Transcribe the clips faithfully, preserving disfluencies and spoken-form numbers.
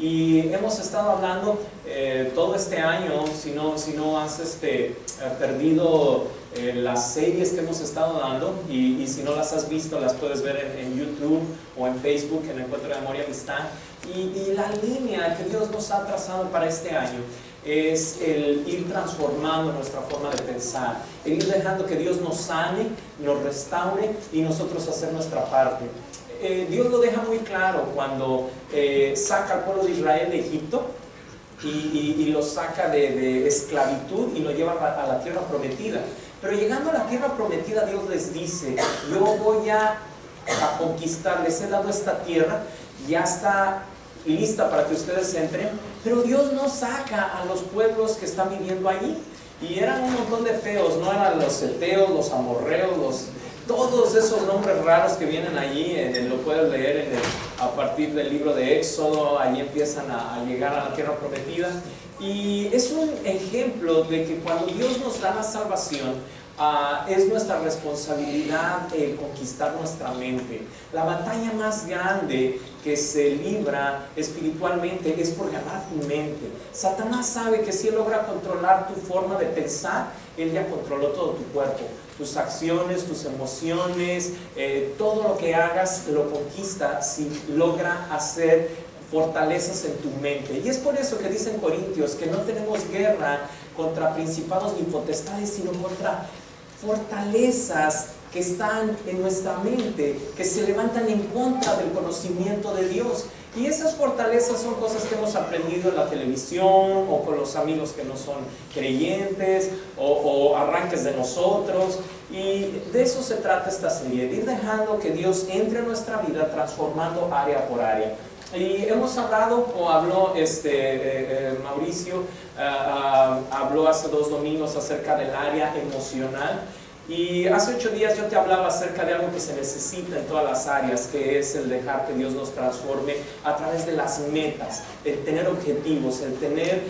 Y hemos estado hablando eh, todo este año, si no, si no has este, perdido eh, las series que hemos estado dando, y, y si no las has visto, las puedes ver en, en YouTube o en Facebook, en Encuentro de Amor y Amistad. Y, y la línea que Dios nos ha trazado para este año es el ir transformando nuestra forma de pensar, el ir dejando que Dios nos sane, nos restaure y nosotros hacer nuestra parte. Eh, Dios lo deja muy claro cuando eh, saca al pueblo de Israel de Egipto y, y, y lo saca de, de esclavitud y lo lleva a, a la tierra prometida. Pero llegando a la tierra prometida, Dios les dice: yo voy a, a conquistar, les he dado esta tierra, ya está lista para que ustedes entren. Pero Dios no saca a los pueblos que están viviendo allí, y eran un montón de feos, no eran los heteos, los amorreos, los... todos esos nombres raros que vienen allí, eh, lo puedes leer en el, a partir del libro de Éxodo. Ahí empiezan a, a llegar a la tierra prometida. Y es un ejemplo de que cuando Dios nos da la salvación, uh, es nuestra responsabilidad eh, conquistar nuestra mente. La batalla más grande que se libra espiritualmente es por ganar tu mente. Satanás sabe que si él logra controlar tu forma de pensar, él ya controló todo tu cuerpo, tus acciones, tus emociones, eh, todo lo que hagas lo conquista si logra hacer fortalezas en tu mente. Y es por eso que dicen Corintios que no tenemos guerra contra principados ni potestades, sino contra fortalezas que están en nuestra mente, que se levantan en contra del conocimiento de Dios. Y esas fortalezas son cosas que hemos aprendido en la televisión, o con los amigos que no son creyentes, o, o arranques de nosotros. Y de eso se trata esta serie, de ir dejando que Dios entre en nuestra vida, transformando área por área. Y hemos hablado, o habló este, eh, eh, Mauricio, uh, uh, habló hace dos domingos acerca del área emocional. Y hace ocho días yo te hablaba acerca de algo que se necesita en todas las áreas, que es el dejar que Dios nos transforme a través de las metas, el tener objetivos, el tener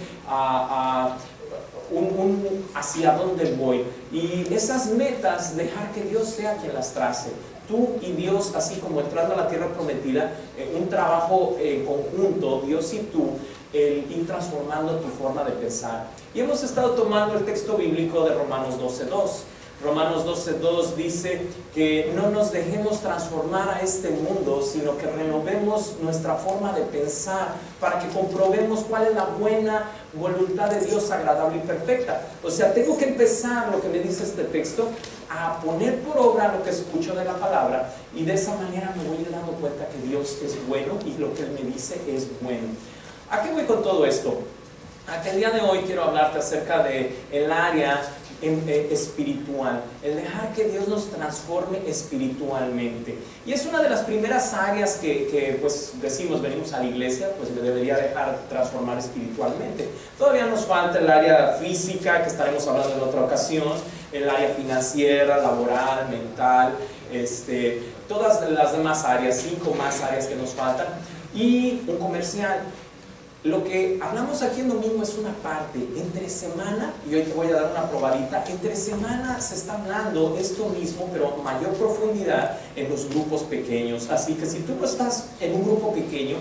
uh, uh, un, un hacia dónde voy. Y esas metas, dejar que Dios sea quien las trace. Tú y Dios, así como entrando a la tierra prometida, eh, un trabajo en eh, conjunto, Dios y tú, el ir transformando tu forma de pensar. Y hemos estado tomando el texto bíblico de Romanos doce dos. Romanos doce dos dice que no nos dejemos transformar a este mundo, sino que renovemos nuestra forma de pensar para que comprobemos cuál es la buena voluntad de Dios, agradable y perfecta. O sea, tengo que empezar, lo que me dice este texto, a poner por obra lo que escucho de la palabra, y de esa manera me voy dando cuenta que Dios es bueno y lo que Él me dice es bueno. ¿A qué voy con todo esto? A que el día de hoy quiero hablarte acerca de el área En, eh, espiritual, el dejar que Dios nos transforme espiritualmente. Y es una de las primeras áreas que, que pues decimos, venimos a la iglesia, pues me debería dejar transformar espiritualmente. Todavía nos falta el área física, que estaremos hablando en otra ocasión, el área financiera, laboral, mental, este, todas las demás áreas, cinco más áreas que nos faltan, y un comercial. Lo que hablamos aquí en domingo es una parte. Entre semana, y hoy te voy a dar una probadita, entre semana se está hablando esto mismo, pero mayor profundidad en los grupos pequeños. Así que si tú no estás en un grupo pequeño,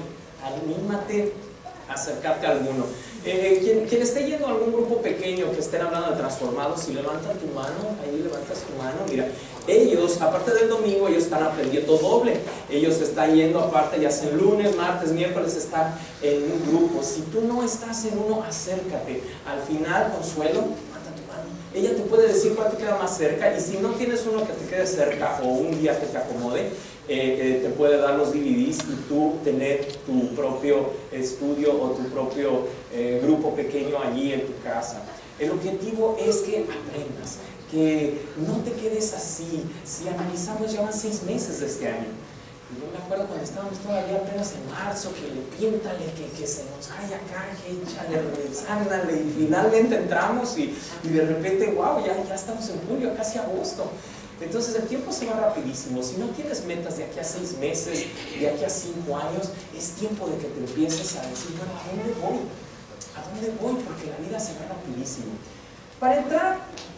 anímate a acercarte a alguno. Eh, quien, quien esté yendo a algún grupo pequeño que estén hablando de transformados, si levantan tu mano, ahí levantas tu mano, mira, ellos, aparte del domingo, ellos están aprendiendo doble. Ellos están yendo aparte, ya sea lunes, martes, miércoles, están en un grupo. Si tú no estás en uno, acércate. Al final, Consuelo, levanta tu mano. Ella te puede decir cuál te queda más cerca, y si no tienes uno que te quede cerca o un día que te acomode, Eh, eh, te puede dar los D V Ds y tú tener tu propio estudio o tu propio eh, grupo pequeño allí en tu casa. El objetivo es que aprendas, que no te quedes así. Si analizamos, ya van seis meses de este año. Y yo me acuerdo cuando estábamos todavía apenas en marzo, que le píntale, que, que se nos cae acá, que échale, resándale, y finalmente entramos y, y de repente, wow, ya, ya estamos en julio, casi agosto. Entonces el tiempo se va rapidísimo. Si no tienes metas de aquí a seis meses, de aquí a cinco años, es tiempo de que te empieces a decir, bueno, ¿a dónde voy? ¿A dónde voy? Porque la vida se va rapidísimo. Para entrar,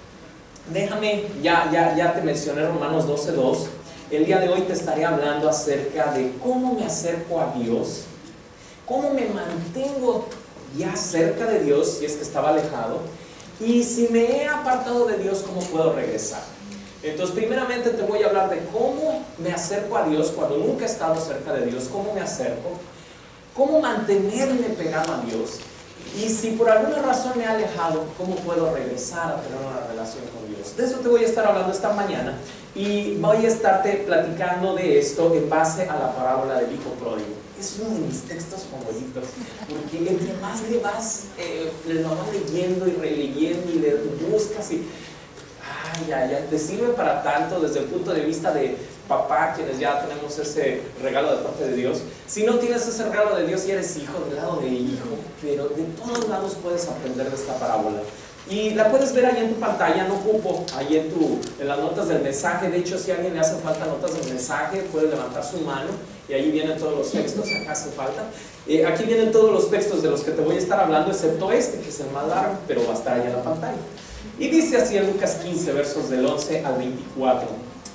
déjame, ya, ya, ya te mencioné Romanos doce dos. El día de hoy te estaré hablando acerca de cómo me acerco a Dios ¿Cómo me mantengo ya cerca de Dios si es que estaba alejado? Y si me he apartado de Dios, ¿cómo puedo regresar? Entonces, primeramente te voy a hablar de cómo me acerco a Dios cuando nunca he estado cerca de Dios, cómo me acerco, cómo mantenerme pegado a Dios, y si por alguna razón me he alejado, cómo puedo regresar a tener una relación con Dios. De eso te voy a estar hablando esta mañana, y voy a estarte platicando de esto en base a la parábola del hijo pródigo. Es uno de mis textos favoritos, porque entre más le vas, eh, lo vas leyendo y releyendo y le buscas y ay, ay, ay, te sirve para tanto desde el punto de vista de papá, quienes ya tenemos ese regalo de parte de Dios. Si no tienes ese regalo de Dios y eres hijo, del lado de hijo, pero de todos lados puedes aprender de esta parábola. Y la puedes ver ahí en tu pantalla, no ocupo, ahí en, tu, en las notas del mensaje. De hecho, si a alguien le hace falta notas del mensaje, puede levantar su mano y ahí vienen todos los textos, acá hace falta. Eh, aquí vienen todos los textos de los que te voy a estar hablando, excepto este, que es el más largo, pero va a estar ahí en la pantalla. Y dice así en Lucas quince, versos del once al veinticuatro.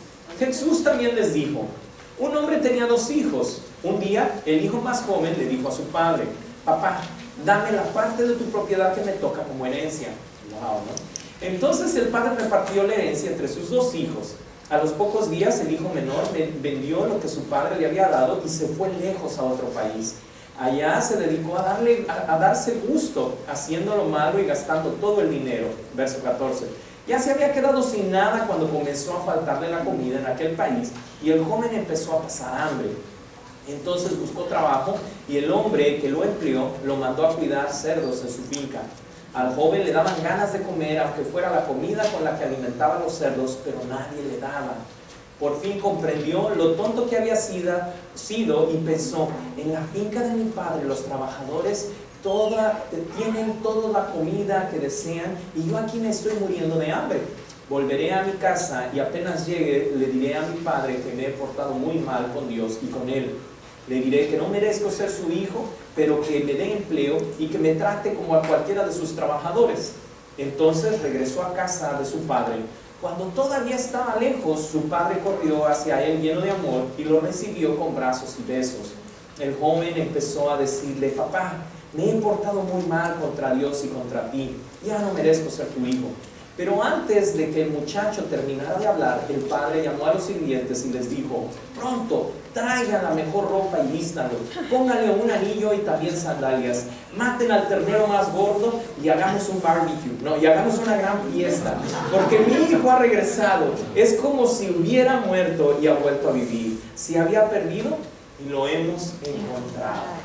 Jesús también les dijo: un hombre tenía dos hijos. Un día, el hijo más joven le dijo a su padre: papá, dame la parte de tu propiedad que me toca como herencia. Wow, ¿no? Entonces el padre repartió la herencia entre sus dos hijos. A los pocos días, el hijo menor vendió lo que su padre le había dado y se fue lejos a otro país. Allá se dedicó a, darle, a, a darse gusto, haciendo lo malo y gastando todo el dinero. Verso catorce. Ya se había quedado sin nada cuando comenzó a faltarle la comida en aquel país, y el joven empezó a pasar hambre. Entonces buscó trabajo, y el hombre que lo empleó lo mandó a cuidar cerdos en su finca. Al joven le daban ganas de comer, aunque fuera la comida con la que alimentaban los cerdos, pero nadie le daba. Por fin comprendió lo tonto que había sido, sido y pensó: en la finca de mi padre los trabajadores toda, tienen toda la comida que desean, y yo aquí me estoy muriendo de hambre. Volveré a mi casa y apenas llegue le diré a mi padre que me he portado muy mal con Dios y con él. Le diré que no merezco ser su hijo, pero que me dé empleo y que me trate como a cualquiera de sus trabajadores. Entonces regresó a casa de su padre. Cuando todavía estaba lejos, su padre corrió hacia él lleno de amor y lo recibió con brazos y besos. El joven empezó a decirle: papá, me he portado muy mal contra Dios y contra ti. Ya no merezco ser tu hijo. Pero antes de que el muchacho terminara de hablar, el padre llamó a los sirvientes y les dijo: pronto, traigan la mejor ropa y vístanlo, pónganle un anillo y también sandalias, maten al ternero más gordo y hagamos un barbecue, no, y hagamos una gran fiesta, porque mi hijo ha regresado, es como si hubiera muerto y ha vuelto a vivir, si había perdido y lo hemos encontrado.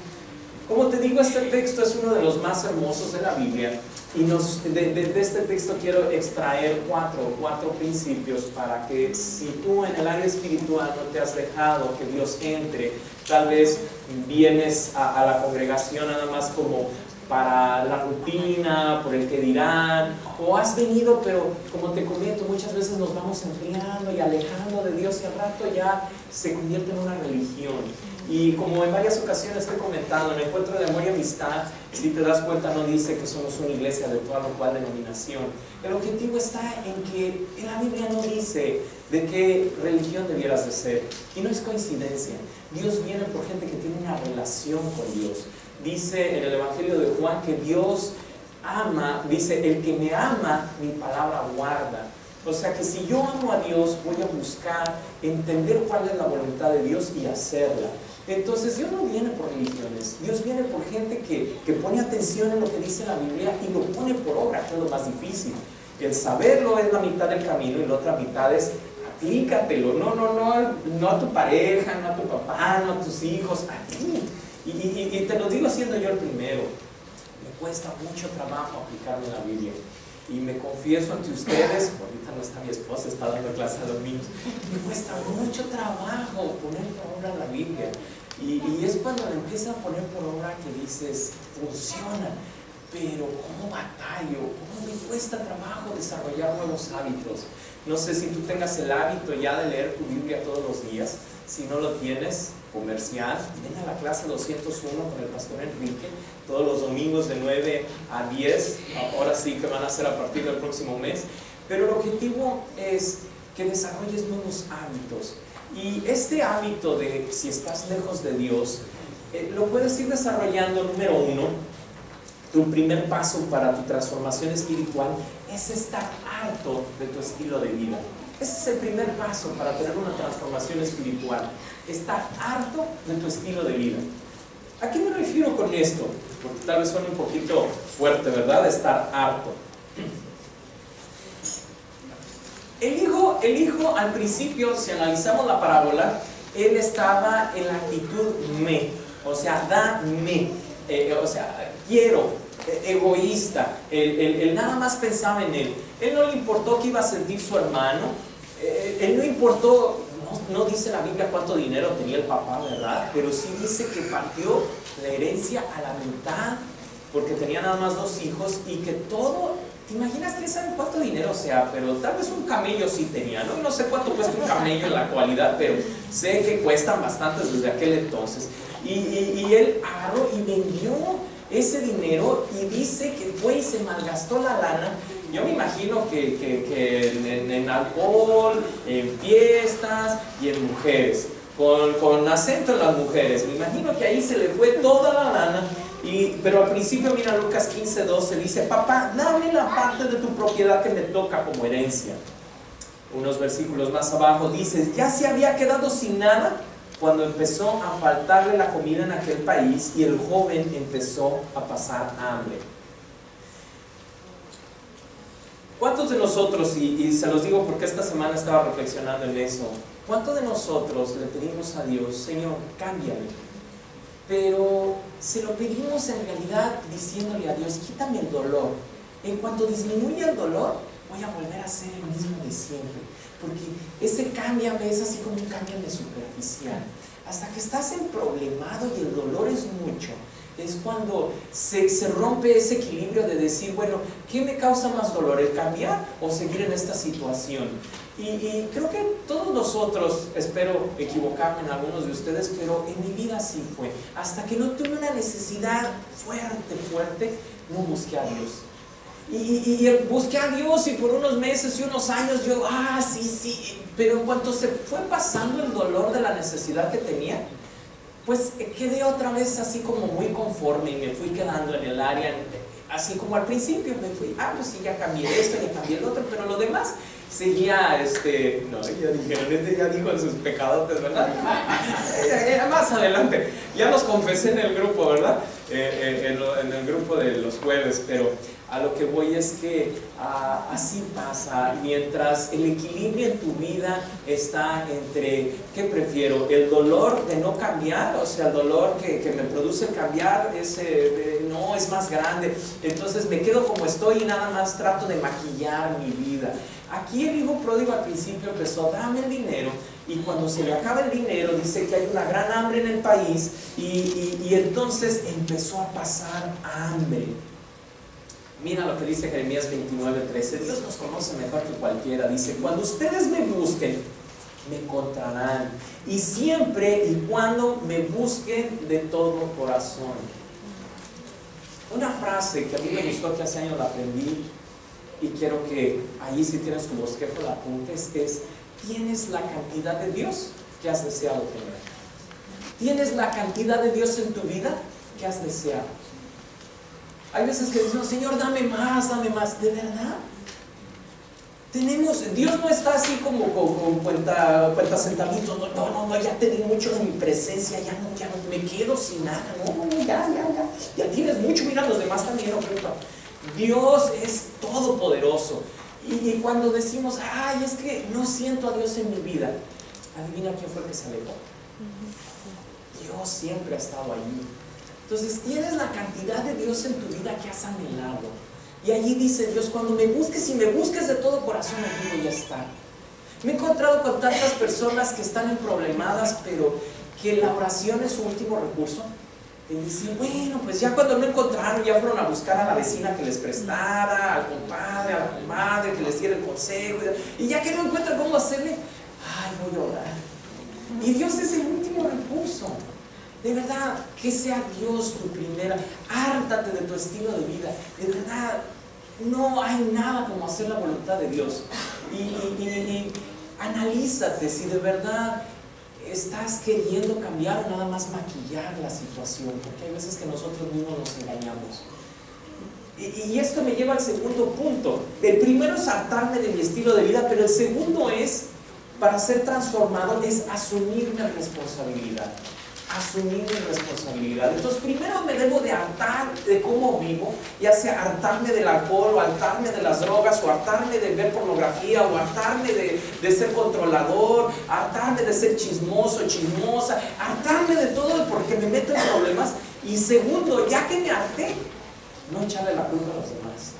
Como te digo, este texto es uno de los más hermosos de la Biblia. Y nos, de, de, de este texto quiero extraer cuatro, cuatro principios para que si tú en el área espiritual no te has dejado que Dios entre, tal vez vienes a, a la congregación nada más como para la rutina, por el que dirán, o has venido, pero como te comento, muchas veces nos vamos enfriando y alejando de Dios y al rato ya se convierte en una religión. Y como en varias ocasiones te he comentado, en el encuentro de amor y amistad, si te das cuenta, no dice que somos una iglesia de toda o cual denominación. El objetivo está en que en la Biblia no dice de qué religión debieras de ser. Y no es coincidencia. Dios viene por gente que tiene una relación con Dios. Dice en el Evangelio de Juan que Dios ama, dice: el que me ama, mi palabra guarda. O sea que si yo amo a Dios, voy a buscar entender cuál es la voluntad de Dios y hacerla. Entonces Dios no viene por religiones, Dios viene por gente que, que pone atención en lo que dice la Biblia y lo pone por obra, que es lo más difícil. El saberlo es la mitad del camino y la otra mitad es aplícatelo, no, no, no, no a tu pareja, no a tu papá, no a tus hijos, a ti. Y, y, y te lo digo siendo yo el primero, me cuesta mucho trabajo aplicarme la Biblia. Y me confieso ante ustedes, ahorita no está mi esposa, está dando clase a los niños, me cuesta mucho trabajo poner por obra la Biblia. Y, y es cuando la empiezas a poner por obra que dices, funciona, pero ¿cómo batallo? ¿Cómo me cuesta trabajo desarrollar nuevos hábitos? No sé si tú tengas el hábito ya de leer tu Biblia todos los días. Si no lo tienes, comercial, ven a la clase doscientos uno con el pastor Enrique, todos los domingos de nueve a diez, ahora sí que van a ser a partir del próximo mes, pero el objetivo es que desarrolles nuevos hábitos. Y este hábito de si estás lejos de Dios, eh, lo puedes ir desarrollando. Número uno, tu primer paso para tu transformación espiritual es estar harto de tu estilo de vida. Ese es el primer paso para tener una transformación espiritual, estar harto de tu estilo de vida. ¿A qué me refiero con esto? Porque tal vez suene un poquito fuerte, ¿verdad? Estar harto. El hijo, el hijo al principio, si analizamos la parábola, él estaba en la actitud me, o sea, dame, eh, o sea, quiero, eh, egoísta, él, él, él nada más pensaba en él. Él no le importó qué iba a sentir su hermano, eh, él no importó, no, no dice la Biblia cuánto dinero tenía el papá, ¿verdad? Pero sí dice que partió la herencia a la mitad, porque tenía nada más dos hijos y que todo... ¿Te imaginas que saben cuánto dinero sea? Pero tal vez un camello sí tenía, ¿no? No sé cuánto cuesta un camello en la actualidad, pero sé que cuestan bastantes desde aquel entonces. Y, y, y él agarró y vendió ese dinero y dice que fue y se malgastó la lana. Yo me imagino que, que, que en, en alcohol, en fiestas y en mujeres. Con, con acento en las mujeres. Me imagino que ahí se le fue toda la lana. Y, pero al principio, mira, Lucas quince, doce dice: papá, dame la parte de tu propiedad que me toca como herencia. Unos versículos más abajo dice: ya se había quedado sin nada cuando empezó a faltarle la comida en aquel país y el joven empezó a pasar hambre. ¿Cuántos de nosotros, y, y se los digo porque esta semana estaba reflexionando en eso, cuántos de nosotros le pedimos a Dios: Señor, cámbiame? Pero se lo pedimos en realidad diciéndole a Dios: quítame el dolor. En cuanto disminuya el dolor, voy a volver a ser el mismo de siempre. Porque ese cámbiame es así como un cámbiame superficial. Hasta que estás emproblemado y el dolor es mucho, es cuando se, se rompe ese equilibrio de decir: bueno, ¿qué me causa más dolor? ¿El cambiar o seguir en esta situación? Y, y creo que todos nosotros, espero equivocarme en algunos de ustedes, pero en mi vida sí fue. Hasta que no tuve una necesidad fuerte, fuerte, no busqué a Dios. Y, y, y busqué a Dios y por unos meses y unos años yo, ah, sí, sí. Pero en cuanto se fue pasando el dolor de la necesidad que tenía, pues quedé otra vez así como muy conforme y me fui quedando en el área, así como al principio me fui, ah, pues sí, ya cambié esto, ya cambié el otro, pero lo demás seguía, este, no, ya dijeron, este ya dijo en sus pecadotes, ¿verdad? Más adelante, ya los confesé en el grupo, ¿verdad? Eh, eh, en, lo, en el grupo de los jueves, pero a lo que voy es que uh, así pasa, mientras el equilibrio en tu vida está entre, ¿qué prefiero? El dolor de no cambiar, o sea, el dolor que, que me produce el cambiar, ese, eh, no, es más grande, entonces me quedo como estoy y nada más trato de maquillar mi vida. Aquí el hijo pródigo al principio empezó: dame el dinero, y cuando se le acaba el dinero dice que hay una gran hambre en el país y, y, y entonces empezó a pasar hambre. Mira lo que dice Jeremías veintinueve, trece. Dios nos conoce mejor que cualquiera. Dice: cuando ustedes me busquen, me encontrarán, y siempre y cuando me busquen de todo corazón. Una frase que a mí me gustó, que hace años la aprendí, y quiero que ahí, si tienes tu bosquejo, la apuntes, es: tienes la cantidad de Dios que has deseado tener. Tienes la cantidad de Dios en tu vida que has deseado. Hay veces que decimos: Señor, dame más, dame más. ¿De verdad? Tenemos, Dios no está así como con, con cuenta, cuenta centavitos. No, no, no, ya te di mucho de mi presencia, ya no, ya no, me quedo sin nada. No, no, no, ya, ya, ya. Ya tienes mucho, mira, los demás también, no preocupa. Dios es todopoderoso. Y, y cuando decimos: ay, es que no siento a Dios en mi vida, adivina quién fue el que se alejó. Dios siempre ha estado allí. Entonces tienes la cantidad de Dios en tu vida que has anhelado. Y allí dice Dios: cuando me busques y me busques de todo corazón, allí voy a estar. Me he encontrado con tantas personas que están emproblemadas, pero que la oración es su último recurso. Y dicen: bueno, pues ya cuando no encontraron, ya fueron a buscar a la vecina que les prestara, al compadre, a la comadre que les diera el consejo, y ya que no encuentran cómo hacerle, ay, voy a orar. Y Dios es el último recurso. De verdad, que sea Dios tu primera. Hártate de tu estilo de vida. De verdad, no hay nada como hacer la voluntad de Dios. Y, y, y, y analízate si de verdad ¿estás queriendo cambiar o nada más maquillar la situación? Porque hay veces que nosotros mismos nos engañamos. Y, y esto me lleva al segundo punto. El primero es hartarme de mi estilo de vida, pero el segundo es, para ser transformado, es asumir mi responsabilidad. Asumir mi responsabilidad. Entonces, primero me debo de hartar de cómo vivo, ya sea hartarme del alcohol, o hartarme de las drogas, o hartarme de ver pornografía, o hartarme de, de ser controlador, hartarme de ser chismoso, chismosa, hartarme de todo porque me meto en problemas. Y segundo, ya que me harté, no echarle la culpa a los demás.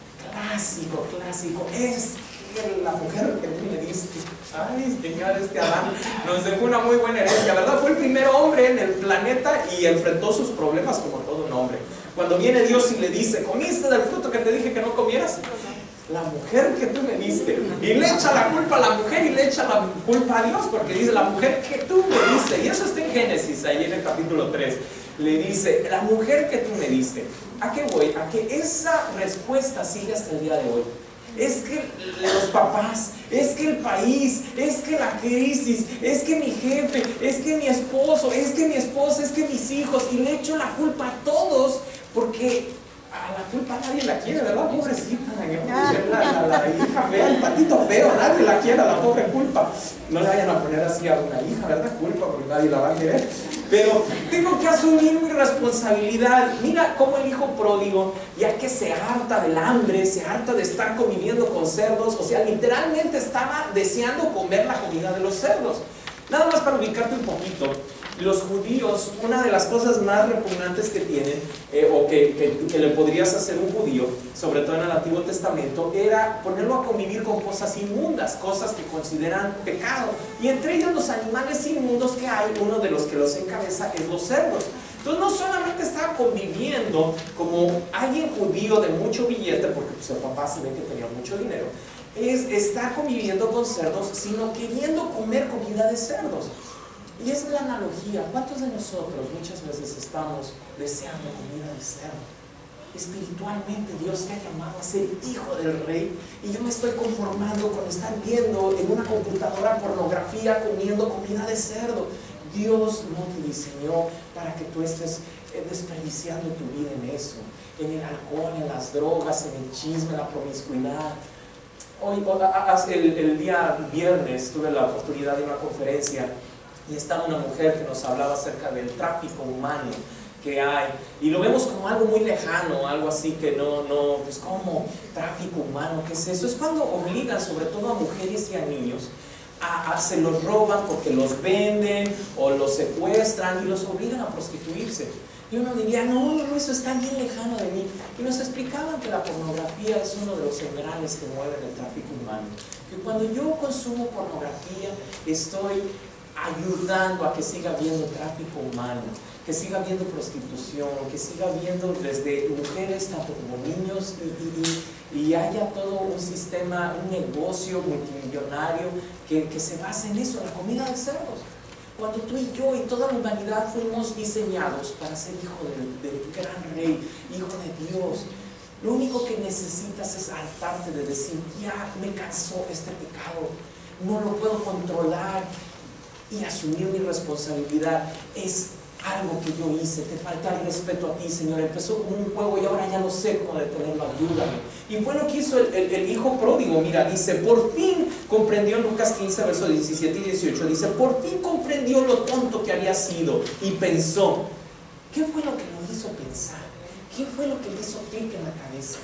Clásico, clásico, es la mujer que tú me diste. Ay, Señor, este Adán nos dejó una muy buena herencia, ¿verdad? Fue el primer hombre en el planeta y enfrentó sus problemas como todo un hombre. Cuando viene Dios y le dice, ¿comiste del fruto que te dije que no comieras? La mujer que tú me diste. Y le echa la culpa a la mujer y le echa la culpa a Dios, porque dice, la mujer que tú me diste. Y eso está en Génesis, ahí en el capítulo tres. Le dice, la mujer que tú me diste. ¿A qué voy? A que esa respuesta sigue hasta el día de hoy. Es que los papás, es que el país, es que la crisis, es que mi jefe, es que mi esposo, es que mi esposa, es que mis hijos. Y le echo la culpa a todos porque a la culpa nadie la quiere, ¿verdad? Pobrecita, la, la, la, la hija fea, el patito feo, nadie la quiere, la pobre culpa. No le vayan a poner así a una hija, ¿verdad? Culpa, porque nadie la va a querer. Pero tengo que asumir mi responsabilidad. Mira cómo el hijo pródigo, ya que se harta del hambre, se harta de estar conviviendo con cerdos, o sea, literalmente estaba deseando comer la comida de los cerdos. Nada más para ubicarte un poquito, los judíos, una de las cosas más repugnantes que tienen, eh, o que, que, que le podrías hacer un judío, sobre todo en el Antiguo Testamento, era ponerlo a convivir con cosas inmundas, cosas que consideran pecado. Y entre ellos los animales inmundos que hay, uno de los que los encabeza es los cerdos. Entonces no solamente estaba conviviendo como alguien judío de mucho billete, porque pues, el papá se ve que tenía mucho dinero, es estar conviviendo con cerdos, sino queriendo comer comida de cerdos. Y esa es la analogía. ¿Cuántos de nosotros muchas veces estamos deseando comida de cerdo? Espiritualmente Dios te ha llamado a ser hijo del rey, y yo me estoy conformando con estar viendo en una computadora pornografía, comiendo comida de cerdo. Dios no te diseñó para que tú estés desperdiciando tu vida en eso, en el alcohol, en las drogas, en el chisme, en la promiscuidad. Hoy, el, el día viernes tuve la oportunidad de una conferencia y estaba una mujer que nos hablaba acerca del tráfico humano que hay, y lo vemos como algo muy lejano, algo así que no, no, pues como tráfico humano, ¿qué es eso? Es cuando obligan sobre todo a mujeres y a niños, a, a, se los roban porque los venden o los secuestran y los obligan a prostituirse. Y uno diría, no, no, eso está bien lejano de mí. Y nos explicaban que la pornografía es uno de los sembrales que mueven el tráfico humano. Que cuando yo consumo pornografía, estoy ayudando a que siga habiendo tráfico humano, que siga habiendo prostitución, que siga habiendo desde mujeres tanto como niños, y, y, y haya todo un sistema, un negocio multimillonario que, que se basa en eso, en la comida de cerdos. Cuando tú y yo y toda la humanidad fuimos diseñados para ser hijo del, del gran rey, hijo de Dios, lo único que necesitas es hartarte de decir, ya me cansó este pecado, no lo puedo controlar, y asumir mi responsabilidad. Es algo que yo hice, te falta el respeto a ti, Señor. Empezó como un juego y ahora ya no sé cómo detenerlo, ayúdame. Y fue lo que hizo el, el, el hijo pródigo. Mira, dice, por fin comprendió, en Lucas quince, versos diecisiete y dieciocho, dice, por fin comprendió lo tonto que había sido y pensó. ¿Qué fue lo que lo hizo pensar? ¿Qué fue lo que le hizo clic en la cabeza?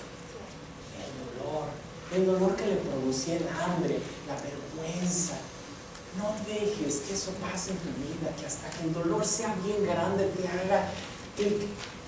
El dolor, el dolor que le producía el hambre, la vergüenza. No dejes que eso pase en tu vida, que hasta que el dolor sea bien grande te haga el...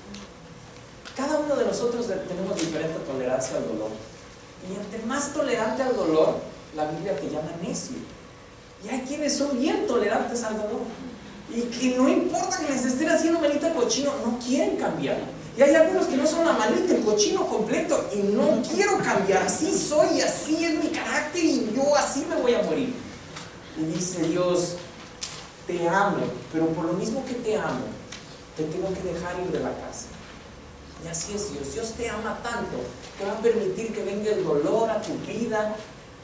Cada uno de nosotros tenemos diferente tolerancia al dolor, y entre más tolerante al dolor, la Biblia te llama necio. Y hay quienes son bien tolerantes al dolor y que no importa que les estén haciendo manita el cochino, no quieren cambiar. Y hay algunos que no son la manita el cochino completo y no quiero cambiar, así soy, así es mi carácter y yo así me voy a morir. Y dice Dios, te amo, pero por lo mismo que te amo, te tengo que dejar ir de la casa. Y así es Dios. Dios te ama tanto que va a permitir que venga el dolor a tu vida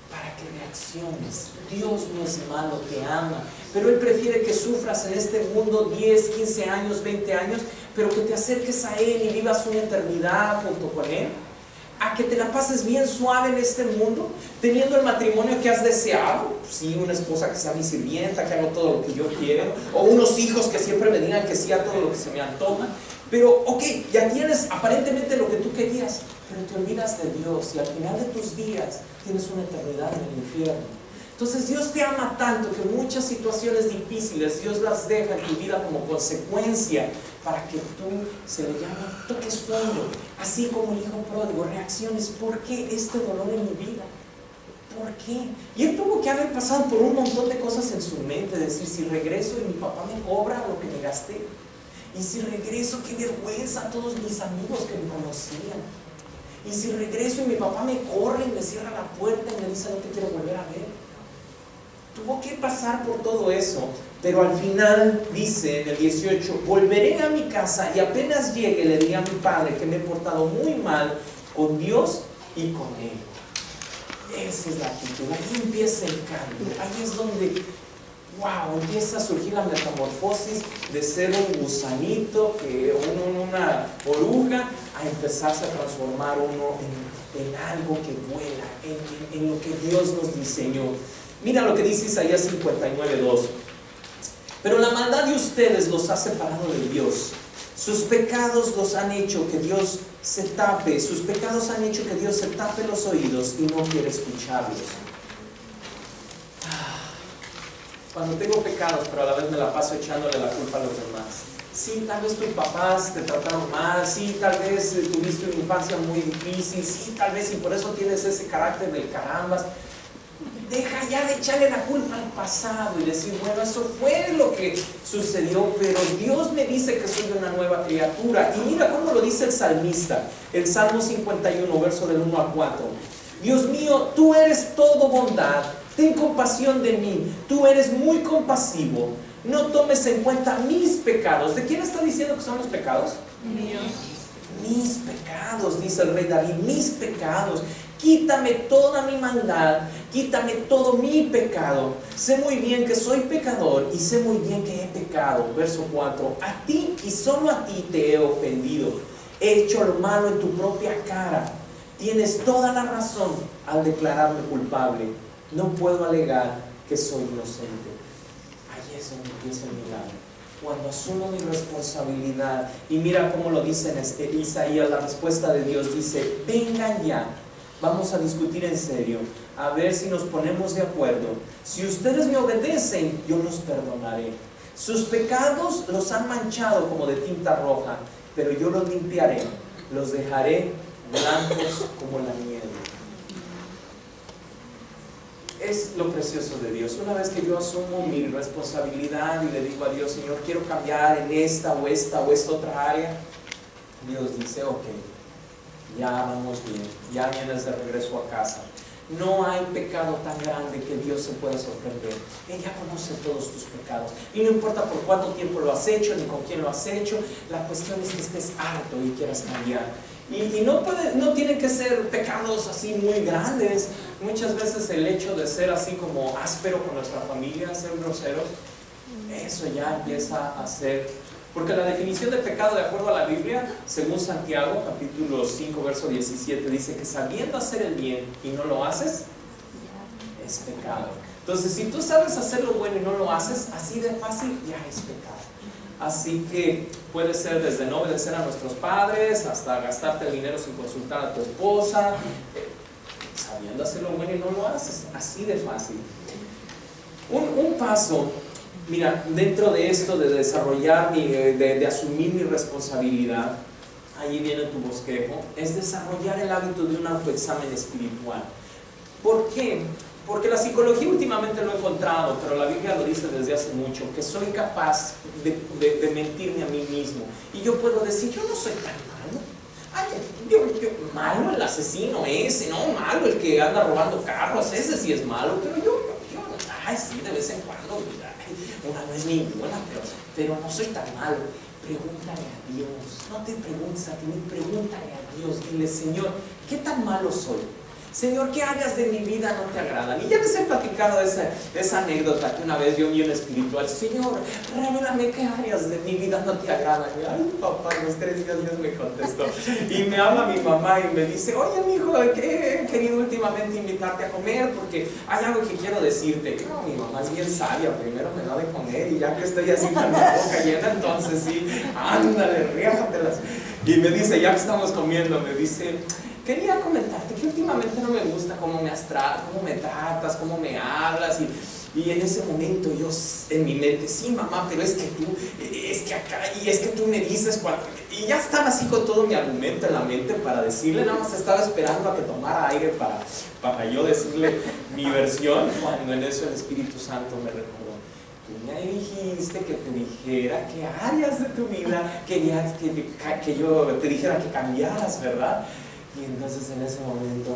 para que reacciones. Dios no es malo, te ama, pero Él prefiere que sufras en este mundo diez, quince años, veinte años, pero que te acerques a Él y vivas una eternidad junto con Él, a que te la pases bien suave en este mundo, teniendo el matrimonio que has deseado. Sí, una esposa que sea mi sirvienta, que haga todo lo que yo quiero, o unos hijos que siempre me digan que sí a todo lo que se me antoja. Pero, ok, ya tienes aparentemente lo que tú querías, pero te olvidas de Dios y al final de tus días tienes una eternidad en el infierno. Entonces Dios te ama tanto que muchas situaciones difíciles Dios las deja en tu vida como consecuencia para que tú, se le llama, toques fondo, así como el hijo pródigo, reacciones. ¿Por qué este dolor en mi vida? ¿Por qué? Y él tuvo que haber pasado por un montón de cosas en su mente, decir, si regreso y mi papá me cobra lo que me gasté, y si regreso, qué vergüenza a todos mis amigos que me conocían, y si regreso y mi papá me corre y me cierra la puerta y me dice, no te quiero volver a ver. Tuvo que pasar por todo eso, pero al final dice en el dieciocho, volveré a mi casa y apenas llegue le diré a mi padre que me he portado muy mal con Dios y con Él. Esa es la actitud, ahí empieza el cambio, ahí es donde, wow, empieza a surgir la metamorfosis de ser un gusanito, que uno, una oruga, a empezarse a transformar uno en, en algo que vuela, en, en, en lo que Dios nos diseñó. Mira lo que dice Isaías cincuenta y nueve, dos. Pero la maldad de ustedes los ha separado de Dios. Sus pecados los han hecho que Dios se tape. Sus pecados han hecho que Dios se tape los oídos y no quiere escucharlos. Cuando tengo pecados, pero a la vez me la paso echándole la culpa a los demás. Sí, tal vez tus papás te trataron mal. Sí, tal vez tuviste una infancia muy difícil. Sí, tal vez y por eso tienes ese carácter del carambas. Deja ya de echarle la culpa al pasado y decir, bueno, eso fue lo que sucedió, pero Dios me dice que soy una nueva criatura. Y mira cómo lo dice el salmista, el Salmo cincuenta y uno, verso del uno al cuatro. Dios mío, tú eres todo bondad, ten compasión de mí, tú eres muy compasivo, no tomes en cuenta mis pecados. ¿De quién está diciendo que son los pecados? Míos. Mis pecados, dice el rey David, mis pecados. Quítame toda mi maldad, quítame todo mi pecado. Sé muy bien que soy pecador y sé muy bien que he pecado. Verso cuatro. A ti y solo a ti te he ofendido. He hecho lo malo en tu propia cara. Tienes toda la razón al declararme culpable. No puedo alegar que soy inocente. Ahí es donde empieza el milagro. Cuando asumo mi responsabilidad. Y mira cómo lo dice en este Isaías, la respuesta de Dios dice, vengan ya. Vamos a discutir en serio, a ver si nos ponemos de acuerdo. Si ustedes me obedecen, yo los perdonaré. Sus pecados los han manchado como de tinta roja, pero yo los limpiaré, los dejaré blancos como la nieve. Es lo precioso de Dios. Una vez que yo asumo mi responsabilidad y le digo a Dios, Señor, quiero cambiar en esta o esta o esta otra área, Dios dice, ok, ya vamos bien, ya vienes de regreso a casa. No hay pecado tan grande que Dios se pueda sorprender. Ella conoce todos tus pecados. Y no importa por cuánto tiempo lo has hecho, ni con quién lo has hecho, la cuestión es que estés harto y quieras cambiar. Y, y no, puede, no tienen que ser pecados así muy grandes. Muchas veces el hecho de ser así como áspero con nuestra familia, ser groseros, eso ya empieza a ser... Porque la definición de pecado de acuerdo a la Biblia, según Santiago, capítulo cinco, verso diecisiete, dice que sabiendo hacer el bien y no lo haces, es pecado. Entonces, si tú sabes hacer lo bueno y no lo haces, así de fácil, ya es pecado. Así que puede ser desde no obedecer a nuestros padres, hasta gastarte el dinero sin consultar a tu esposa, eh, sabiendo hacer lo bueno y no lo haces, así de fácil. Un, un paso... Mira, dentro de esto de desarrollar, mi, de, de asumir mi responsabilidad, ahí viene tu bosquejo, es desarrollar el hábito de un autoexamen espiritual. ¿Por qué? Porque la psicología últimamente lo he encontrado, pero la Biblia lo dice desde hace mucho, que soy capaz de, de, de mentirme a mí mismo. Y yo puedo decir, yo no soy tan malo. Ay, yo, yo, malo el asesino ese, no, malo el que anda robando carros, ese sí es malo, pero yo, yo, yo ay, sí, de vez en cuando, mira. Una no es ninguna, pero, pero no soy tan malo. Pregúntale a Dios. No te preguntes a ti, pregúntale a Dios. Dile, Señor, ¿qué tan malo soy? Señor, ¿qué áreas de mi vida no te agradan? Y ya les he platicado esa, esa anécdota que una vez yo vi un espiritual. Señor, revélame qué áreas de mi vida no te agradan. Y, ay, papá, en los tres días Dios me contestó. Y me habla mi mamá y me dice, oye, mijo, que he querido últimamente invitarte a comer porque hay algo que quiero decirte. Y, no, mi mamá es bien sabia, primero me da de comer y ya que estoy así con la boca llena, entonces sí, ándale, riájatelas. Y me dice, ya que estamos comiendo, me dice, quería comentarte que últimamente no me gusta cómo me, astra, cómo me tratas, cómo me hablas. Y, y en ese momento yo en mi mente, sí mamá, pero es que tú, es que acá, y es que tú me dices cuando... Y ya estaba así con todo mi argumento en la mente para decirle, nada más estaba esperando a que tomara aire para, para yo decirle mi versión, cuando en eso el Espíritu Santo me recordó. Tú me dijiste que te dijera qué áreas de tu vida querías que, que, que yo te dijera que cambiaras, ¿verdad? Y entonces en ese momento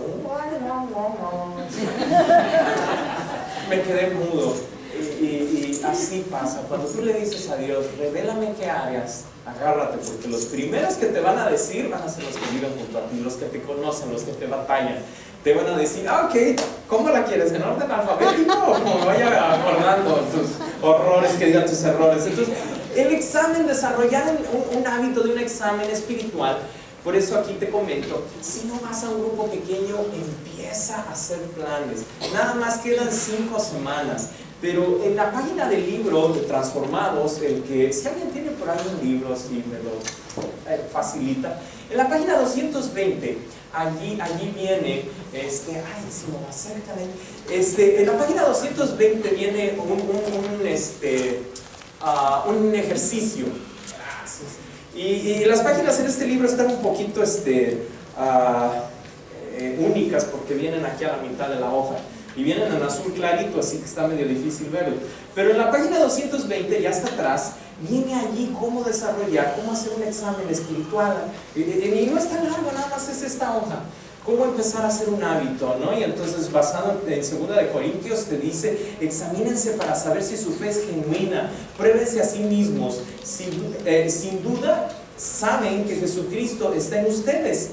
me quedé mudo. Y, y, y así pasa, cuando tú le dices a Dios, revélame qué áreas, agárrate, porque los primeros que te van a decir van a ser los que viven junto a ti, los que te conocen, los que te batallan. Te van a decir, ah, ok, ¿cómo la quieres? ¿En orden alfabético o como me vaya acordando tus horrores, que digan tus errores? Entonces, el examen, desarrollar un, un hábito de un examen espiritual. Por eso aquí te comento, si no vas a un grupo pequeño, empieza a hacer planes. Nada más quedan cinco semanas. Pero en la página del libro de Transformados, el que, si alguien tiene por ahí un libro, si me lo eh, facilita, en la página doscientos veinte, allí, allí viene, este, ay, si me lo acercan, este, en la página doscientos veinte viene un, un, un, este, uh, un ejercicio. Gracias. Y, y las páginas en este libro están un poquito este, uh, eh, únicas porque vienen aquí a la mitad de la hoja y vienen en azul clarito, así que está medio difícil verlo. Pero en la página doscientos veinte, ya hasta atrás, viene allí cómo desarrollar, cómo hacer un examen espiritual. Y, y, y no es tan largo, nada más es esta hoja. Cómo empezar a hacer un hábito, ¿no? Y entonces, basado en segunda de Corintios, te dice, examínense para saber si su fe es genuina, pruébense a sí mismos, sin, eh, sin duda saben que Jesucristo está en ustedes.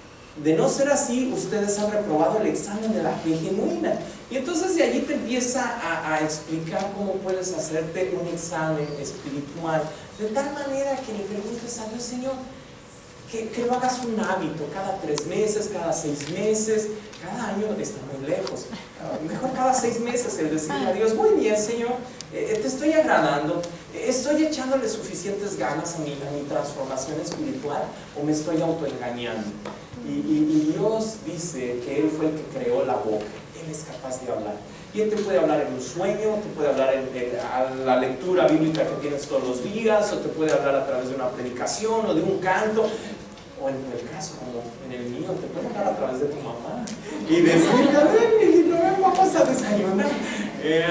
De no ser así, ustedes han reprobado el examen de la fe genuina. Y entonces de allí te empieza a, a explicar cómo puedes hacerte un examen espiritual, de tal manera que le preguntes a Dios, Señor, Que, que lo hagas un hábito, cada tres meses, cada seis meses, cada año está muy lejos. Mejor cada seis meses el decirle a Dios, muy bien Señor, eh, te estoy agradando, estoy echándole suficientes ganas a mi, a mi transformación espiritual o me estoy autoengañando. Y, y, y Dios dice que Él fue el que creó la boca, Él es capaz de hablar. Y Él te puede hablar en un sueño, te puede hablar en, en a la lectura bíblica que tienes todos los días, o te puede hablar a través de una predicación o de un canto, o en el caso como en el mío, te puede hablar a través de tu mamá y decirle, a ver, mijito, ven, vamos a desayunar. Eh,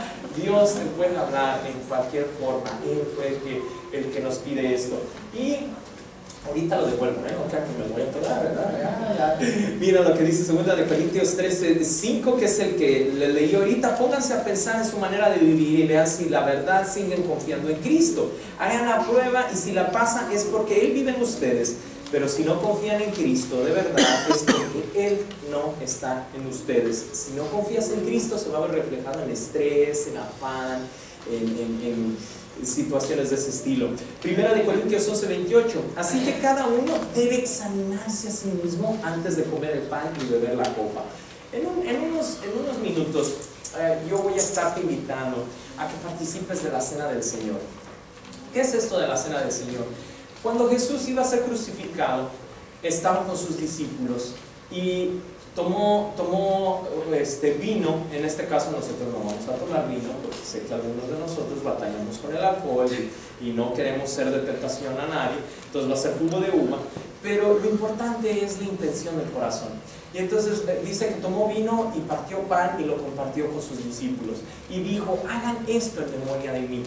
Dios te puede hablar en cualquier forma. Él fue el que, el que nos pide esto. Y ahorita lo devuelvo, ¿eh? No creo que me voy a quedar, ¿verdad? Ya, ya. Mira lo que dice segunda de Corintios trece, cinco, que es el que le leí ahorita. Pónganse a pensar en su manera de vivir y vean si la verdad siguen confiando en Cristo. Hagan la prueba y si la pasan es porque Él vive en ustedes. Pero si no confían en Cristo, de verdad, es porque Él no está en ustedes. Si no confías en Cristo, se va a ver reflejado en estrés, en afán, en... en, en situaciones de ese estilo. Primera de Corintios once, veintiocho. Así que cada uno debe examinarse a sí mismo antes de comer el pan y beber la copa. En, un, en, unos, en unos minutos eh, yo voy a estarte invitando a que participes de la Cena del Señor. ¿Qué es esto de la Cena del Señor? Cuando Jesús iba a ser crucificado, estaba con sus discípulos y tomó, tomó este vino. En este caso nosotros no vamos a tomar vino porque sé que algunos de nosotros batallamos con el alcohol y, y no queremos ser de tentación a nadie, entonces va a ser jugo de uva, pero lo importante es la intención del corazón. Y entonces dice que tomó vino y partió pan y lo compartió con sus discípulos y dijo, hagan esto en memoria de mí.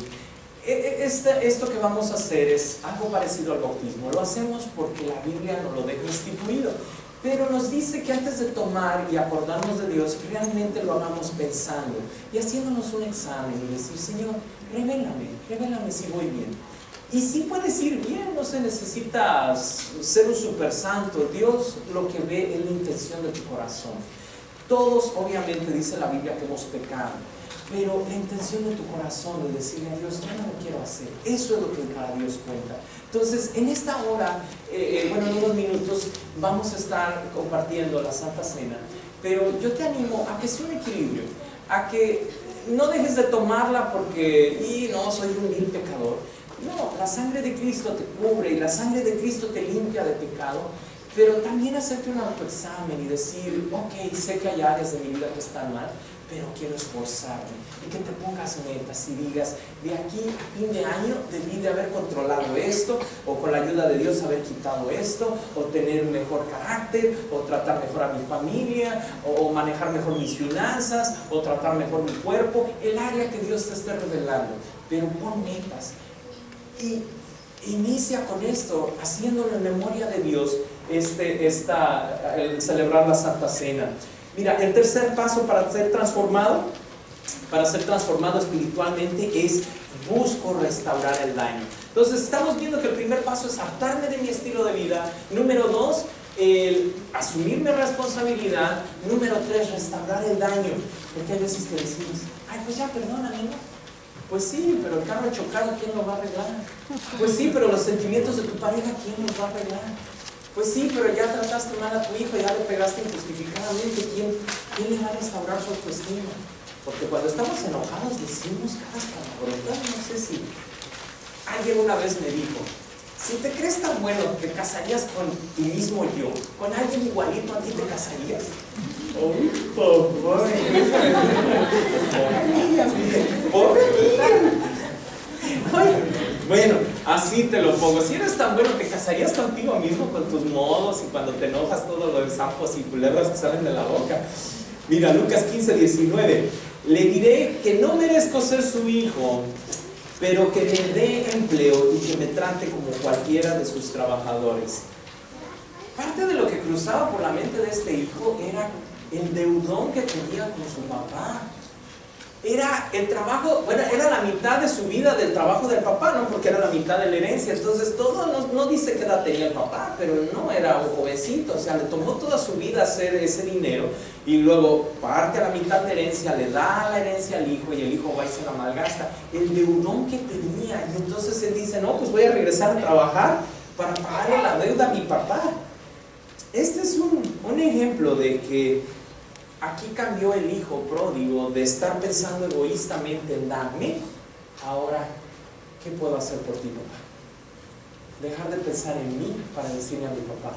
Este, esto que vamos a hacer es algo parecido al bautismo. Lo hacemos porque la Biblia nos lo deja instituido, pero nos dice que antes de tomar y acordarnos de Dios, realmente lo hagamos pensando y haciéndonos un examen y decir, Señor, revélame, revélame si voy bien. Y sí puedes ir bien, no se necesita ser un super santo. Dios lo que ve es la intención de tu corazón. Todos, obviamente, dice la Biblia que hemos pecado, pero la intención de tu corazón de decirle a Dios, yo no lo quiero hacer, eso es lo que para Dios cuenta. Entonces, en esta hora, eh, eh, bueno, en unos minutos vamos a estar compartiendo la Santa Cena, pero yo te animo a que sea un equilibrio, a que no dejes de tomarla porque, y no, soy un vil pecador. No, la sangre de Cristo te cubre y la sangre de Cristo te limpia de pecado, pero también hacerte un autoexamen y decir, ok, sé que hay áreas de mi vida que están mal, pero quiero esforzarme, y que te pongas metas y digas, de aquí a fin de año debí de haber controlado esto, o con la ayuda de Dios haber quitado esto, o tener un mejor carácter, o tratar mejor a mi familia, o, o manejar mejor mis finanzas, o tratar mejor mi cuerpo, el área que Dios te esté revelando. Pero pon metas y inicia con esto, haciéndolo en memoria de Dios, este, esta, el celebrar la Santa Cena. Mira, el tercer paso para ser transformado, para ser transformado espiritualmente es busco restaurar el daño. Entonces estamos viendo que el primer paso es hartarme de mi estilo de vida. Número dos, el asumir mi responsabilidad. Número tres, restaurar el daño. Porque hay veces que decimos, ay, pues ya perdóname, ¿no? Pues sí, pero el carro chocado, ¿quién lo va a arreglar? Pues sí, pero los sentimientos de tu pareja, ¿quién los va a arreglar? Pues sí, pero ya trataste mal a tu hijo, ya le pegaste injustificadamente, ¿quién, quién le va a restaurar su autoestima? Porque cuando estamos enojados decimos caras palabrotas. No sé si alguien una vez me dijo, si te crees tan bueno, ¿te casarías con tu mismo yo? ¿Con alguien igualito a ti te casarías? ¡Ay, papá! ¡Pobre mía! Bueno, así te lo pongo. Si eres tan bueno, ¿te casarías contigo mismo, con tus modos y cuando te enojas todos los zampos y culebras que salen de la boca? Mira, Lucas quince, diecinueve. Le diré que no merezco ser su hijo, pero que me dé empleo y que me trate como cualquiera de sus trabajadores. Parte de lo que cruzaba por la mente de este hijo era el deudón que tenía con su papá. Era el trabajo, bueno, era la mitad de su vida del trabajo del papá, ¿no? Porque era la mitad de la herencia. Entonces todo, no, no dice qué edad tenía el papá, pero no era un jovencito. O sea, le tomó toda su vida hacer ese dinero y luego parte a la mitad de herencia, le da la herencia al hijo y el hijo va y se la malgasta. El deudón que tenía. Y entonces él dice, no, pues voy a regresar a trabajar para pagarle la deuda a mi papá. Este es un, un ejemplo de que aquí cambió el hijo pródigo de estar pensando egoístamente en darme. Ahora, ¿qué puedo hacer por ti, papá? Dejar de pensar en mí para decirle a mi papá,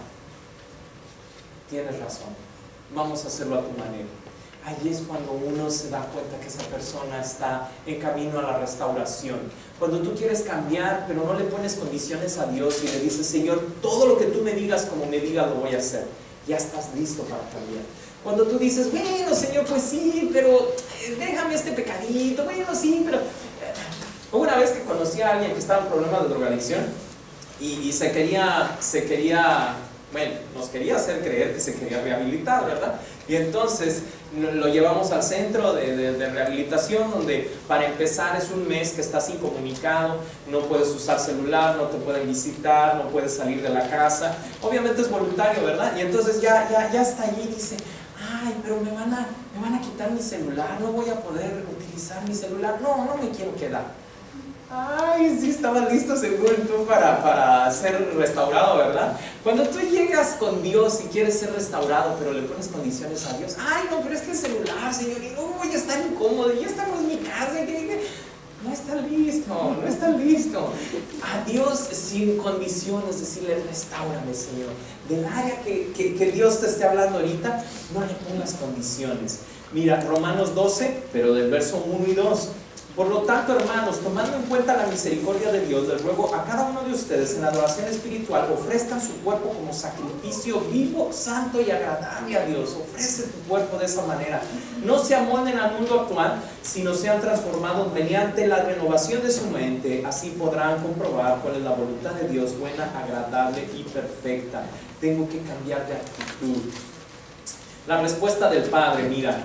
tienes razón, vamos a hacerlo a tu manera. Allí es cuando uno se da cuenta que esa persona está en camino a la restauración. Cuando tú quieres cambiar, pero no le pones condiciones a Dios y le dices, Señor, todo lo que tú me digas, como me digas, lo voy a hacer. Ya estás listo para cambiar. Cuando tú dices, bueno, Señor, pues sí, pero déjame este pecadito, bueno, sí, pero... Una vez que conocí a alguien que estaba en problemas de drogadicción y, y se quería, se quería, bueno, nos quería hacer creer que se quería rehabilitar, ¿verdad? Y entonces lo llevamos al centro de, de, de rehabilitación, donde para empezar es un mes que estás incomunicado, no puedes usar celular, no te pueden visitar, no puedes salir de la casa. Obviamente es voluntario, ¿verdad? Y entonces ya, ya, ya está allí y dice, ay, pero me van, a, me van a quitar mi celular, no voy a poder utilizar mi celular, no, no me quiero quedar. Ay, sí, estabas listo según tú para, para ser restaurado, ¿verdad? Cuando tú llegas con Dios y quieres ser restaurado, pero le pones condiciones a Dios, ay, no, pero es que el celular, Señor, y no voy a estar incómodo, y ya estamos en mi casa, y que, no está listo, no está listo. A Dios sin condiciones, decirle, restáurame, Señor. Del área que, que, que Dios te esté hablando ahorita, no le pongas condiciones. Mira, Romanos doce, pero del verso uno y dos. Por lo tanto, hermanos, tomando en cuenta la misericordia de Dios, les ruego a cada uno de ustedes en adoración espiritual, ofrezcan su cuerpo como sacrificio vivo, santo y agradable a Dios. Ofrece tu cuerpo de esa manera. No se amolden al mundo actual, sino sean transformados mediante la renovación de su mente. Así podrán comprobar cuál es la voluntad de Dios, buena, agradable y perfecta. Tengo que cambiar de actitud. La respuesta del Padre, mira.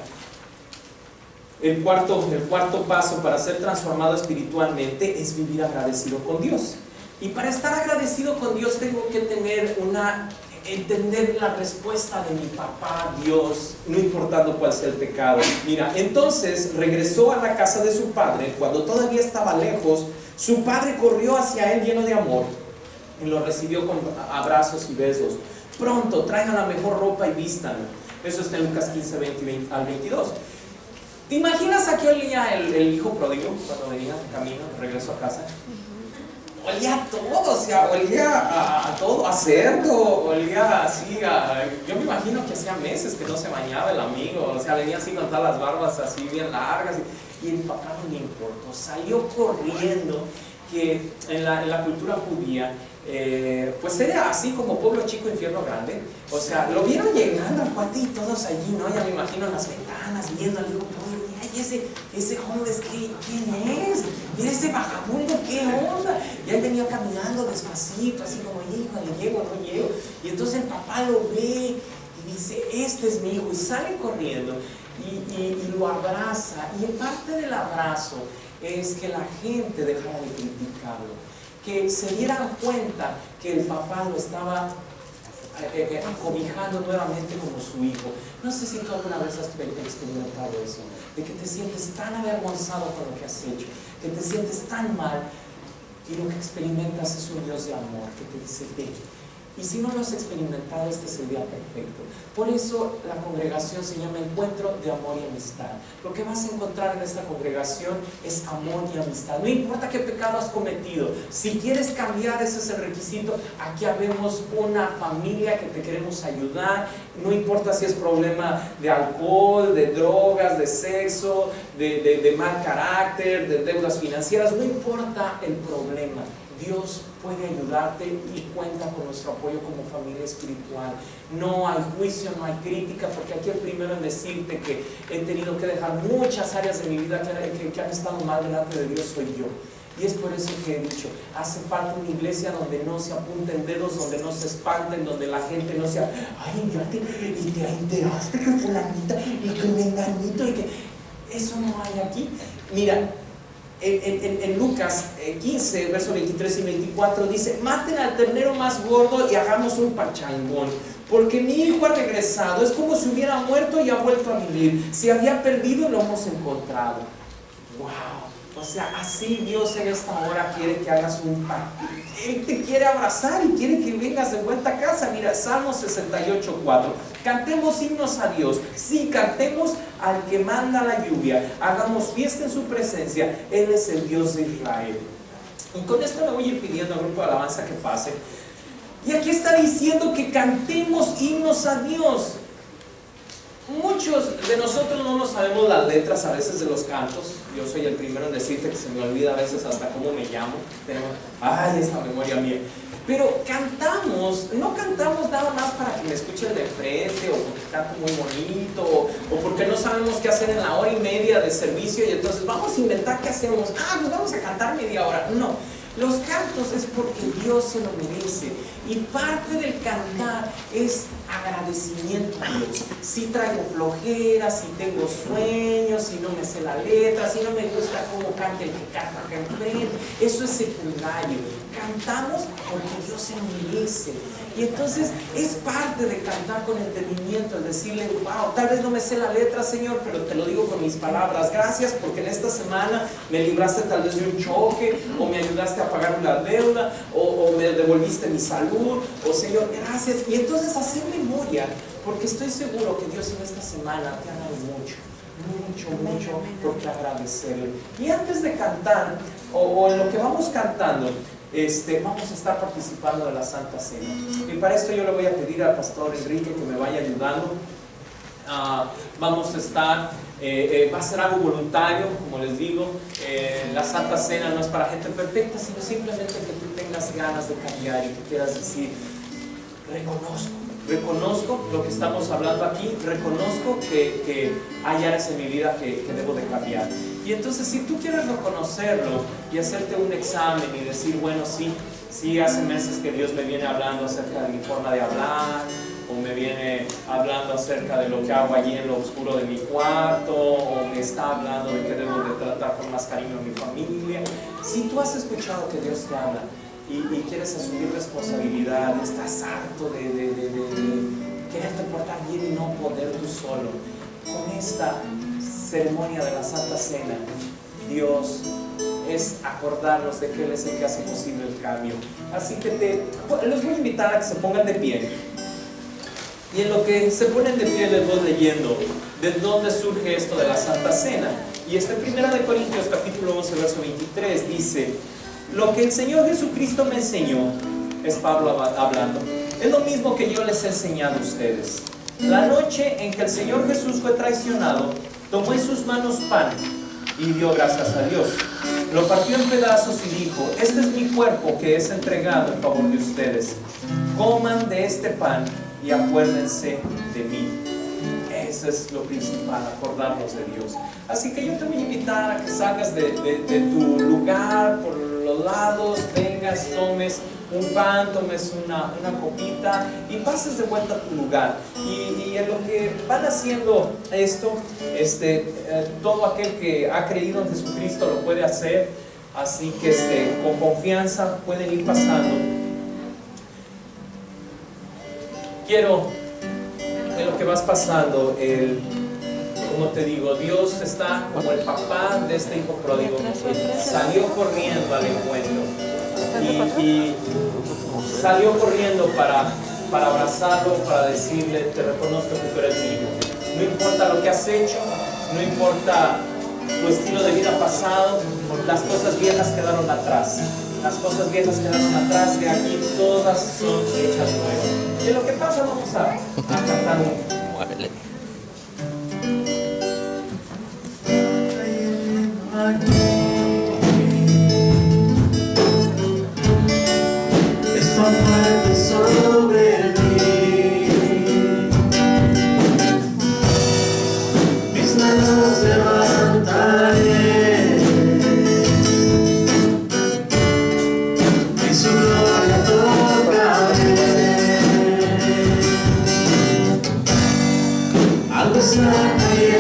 El cuarto, el cuarto paso para ser transformado espiritualmente es vivir agradecido con Dios. Y para estar agradecido con Dios tengo que tener una, entender la respuesta de mi papá Dios, no importando cuál sea el pecado. Mira, entonces regresó a la casa de su padre. Cuando todavía estaba lejos, su padre corrió hacia él lleno de amor y lo recibió con abrazos y besos. Pronto, traigan la mejor ropa y vístanlo. Eso está en Lucas quince, veinte al veintidós. ¿Te imaginas a qué olía el, el hijo pródigo cuando venía de camino, regreso a casa? Olía a todo, o sea, olía a, a todo, a cerdo, olía así a... Yo me imagino que hacía meses que no se bañaba el amigo, o sea, venía así con todas las barbas así bien largas, y, y el papá no le importó, salió corriendo, que en la, en la cultura judía, eh, pues era así como pueblo chico, infierno grande. O sea, lo vieron llegando al cuate y todos allí, ¿no? Ya me imagino en las ventanas, viendo al hijo, y ese, ese homeless, ¿qué, ¿quién es? Mira ese vagabundo, ¿qué onda? Y él venía caminando despacito, así como, híjole, llego, no llego. Y entonces el papá lo ve y dice, este es mi hijo, y sale corriendo y, y, y lo abraza. Y en parte del abrazo es que la gente dejara de criticarlo, que se dieran cuenta que el papá lo estaba eh, eh, acobijando nuevamente como su hijo. No sé si tú alguna vez has experimentado eso, de que te sientes tan avergonzado por lo que has hecho, que te sientes tan mal, y lo que experimentas es un Dios de amor que te dice, ven. Y si no lo has experimentado, este es el día perfecto. Por eso la congregación se llama Encuentro de Amor y Amistad. Lo que vas a encontrar en esta congregación es amor y amistad. No importa qué pecado has cometido, si quieres cambiar, ese es el requisito. Aquí habemos una familia que te queremos ayudar. No importa si es problema de alcohol, de drogas, de sexo, de, de, de mal carácter, de deudas financieras. No importa el problema, Dios puede ayudarte y cuenta con nuestro apoyo como familia espiritual. No hay juicio, no hay crítica, porque aquí el primero en decirte que he tenido que dejar muchas áreas de mi vida que, que, que han estado mal delante de Dios soy yo. Y es por eso que he dicho, hace falta una iglesia donde no se apunten dedos, donde no se espanten, donde la gente no sea, ay, ya te, y te enteraste que fulanita, y que menganito, y que... Eso no hay aquí. Mira, En, en, en Lucas quince, versos veintitrés y veinticuatro dice, maten al ternero más gordo y hagamos un pachangón, porque mi hijo ha regresado, es como si hubiera muerto y ha vuelto a vivir, se había perdido y lo hemos encontrado. Wow, o sea, así Dios en esta hora quiere que hagas un pacto. Él te quiere abrazar y quiere que vengas de vuelta a casa. Mira, Salmo sesenta y ocho, cuatro. Cantemos himnos a Dios. Sí, cantemos al que manda la lluvia. Hagamos fiesta en su presencia. Él es el Dios de Israel. Y con esto le voy a ir pidiendo al grupo de alabanza que pase. Y aquí está diciendo que cantemos himnos a Dios. Muchos de nosotros no nos sabemos las letras a veces de los cantos. Yo soy el primero en decirte que se me olvida a veces hasta cómo me llamo. Tengo, ay, esta memoria mía. Pero cantamos, no cantamos nada más para que me escuchen de frente, o porque canto muy bonito, o, o porque no sabemos qué hacer en la hora y media de servicio y entonces vamos a inventar qué hacemos. Ah, pues vamos a cantar media hora. No, los cantos es porque Dios se lo merece. Y parte del cantar es agradecimiento a Dios. Si traigo flojera, si tengo sueños, si no me sé la letra, si no me gusta cómo canta el que canta acá enfrente, eso es secundario. Cantamos porque Dios se lo merece. Y entonces es parte de cantar con entendimiento, el decirle, wow, tal vez no me sé la letra, Señor, pero te lo digo con mis palabras. Gracias porque en esta semana me libraste tal vez de un choque, o me ayudaste a pagar una deuda, o, o me devolviste mi salud, o Señor, gracias. Y entonces hacer memoria, porque estoy seguro que Dios en esta semana te ha dado mucho. Mucho, mucho por qué agradecerle. Y antes de cantar, o, o en lo que vamos cantando, Este, vamos a estar participando de la Santa Cena. Y para esto yo le voy a pedir al pastor Enrique que me vaya ayudando. Uh, vamos a estar, eh, eh, va a ser algo voluntario, como les digo. Eh, la Santa Cena no es para gente perfecta, sino simplemente que tú tengas ganas de cambiar y que quieras decir, reconozco, reconozco lo que estamos hablando aquí, reconozco que, que hay áreas en mi vida que, que debo de cambiar. Y entonces si tú quieres reconocerlo y hacerte un examen y decir, bueno, sí, sí, hace meses que Dios me viene hablando acerca de mi forma de hablar, o me viene hablando acerca de lo que hago allí en lo oscuro de mi cuarto, o me está hablando de que debo de tratar con más cariño a mi familia. Si tú has escuchado que Dios te habla, y, y quieres asumir responsabilidad, estás harto de, de, de, de, de quererte portar bien y no poder tú solo, con esta ceremonia de la Santa Cena, Dios es acordarnos de que Él es el que hace posible el cambio. Así que te, les voy a invitar a que se pongan de pie. Y en lo que se ponen de pie les voy leyendo de dónde surge esto de la Santa Cena. Y este primero de Corintios capítulo once verso veintitrés dice: lo que el Señor Jesucristo me enseñó, es Pablo hablando, es lo mismo que yo les he enseñado a ustedes. La noche en que el Señor Jesús fue traicionado, tomó en sus manos pan y dio gracias a Dios. Lo partió en pedazos y dijo: este es mi cuerpo que es entregado en favor de ustedes. Coman de este pan y acuérdense de mí. Eso es lo principal, acordarnos de Dios. Así que yo te voy a invitar a que salgas de, de, de tu lugar, por los lados, vengas, tomes un pan, tomes una, una copita y pases de vuelta a tu lugar. Y, y en lo que van haciendo esto, este, eh, todo aquel que ha creído en Jesucristo lo puede hacer. Así que este, con confianza pueden ir pasando. Quiero, en lo que vas pasando, el, como te digo, Dios está como el papá de este hijo pródigo. Él salió corriendo al encuentro y, y salió corriendo para, para abrazarlo, para decirle: te reconozco que tú eres mi hijo. No importa lo que has hecho, no importa tu estilo de vida pasado, las cosas viejas quedaron atrás. Las cosas viejas quedaron atrás, de aquí todas son hechas nuevas. Y en lo que pasa vamos a, a cantar un... Muévele. Esta parte sobre mí, mis manos levantaré. Algo está cayendo.